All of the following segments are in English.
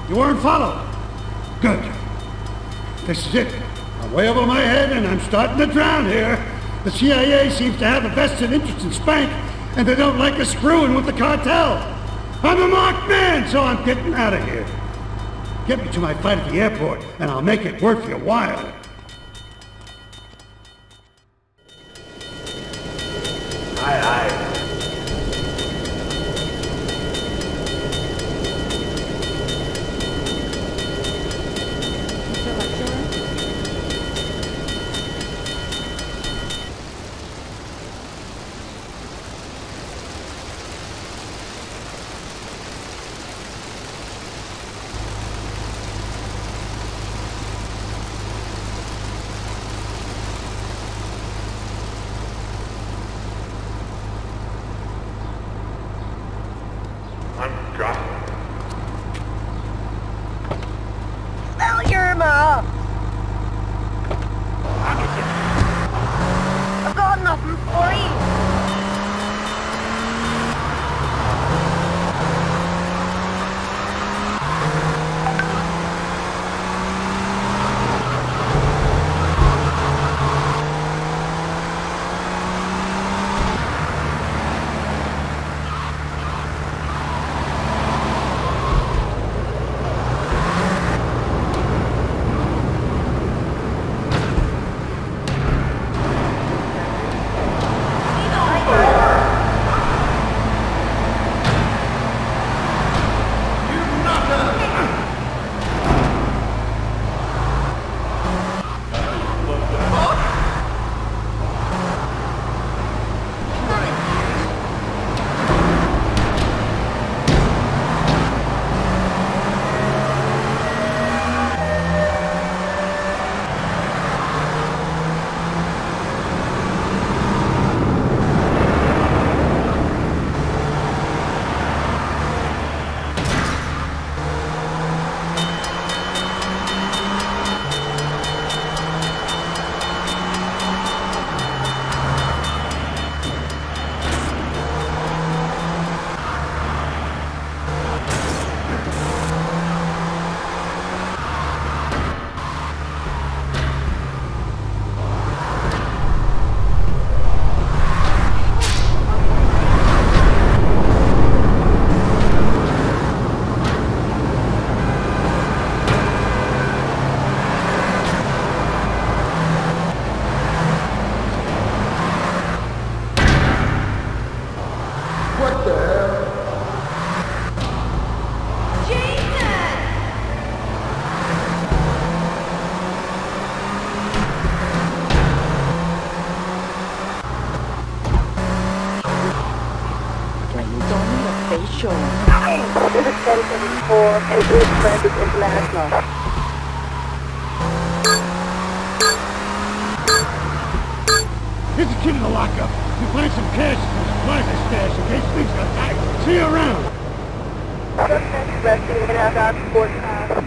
You weren't followed? Good. This is it. I'm way over my head and I'm starting to drown here. The CIA seems to have a vested interest in Spank, and they don't like us screwing with the cartel. I'm a marked man, so I'm getting out of here. Get me to my flight at the airport, and I'll make it worth your while. Aye, aye. Here's the kid in the lockup. You find some cash and some supplies I stash in case things got tight. See you around. Suspect resting in our sports car.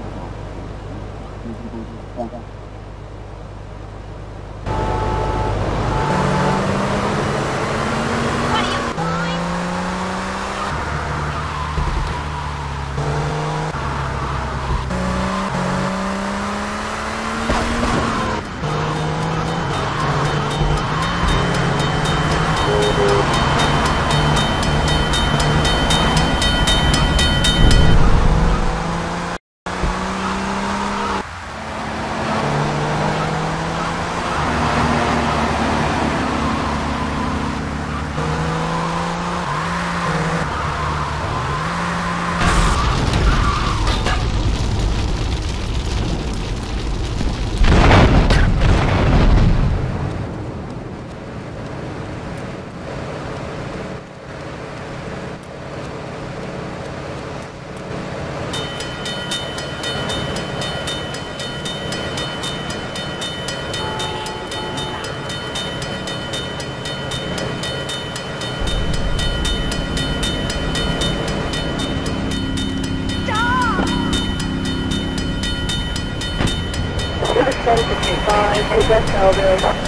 West Elville.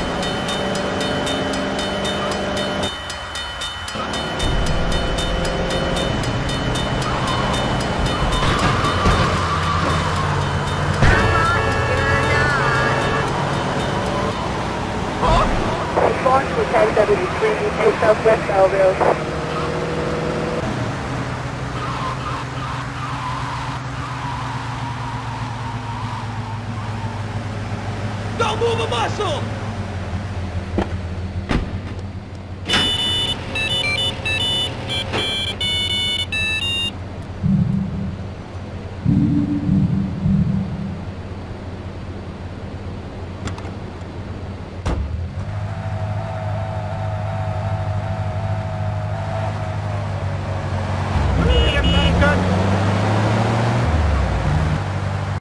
launch with 1073, take southwest Belleville. Don't move a muscle!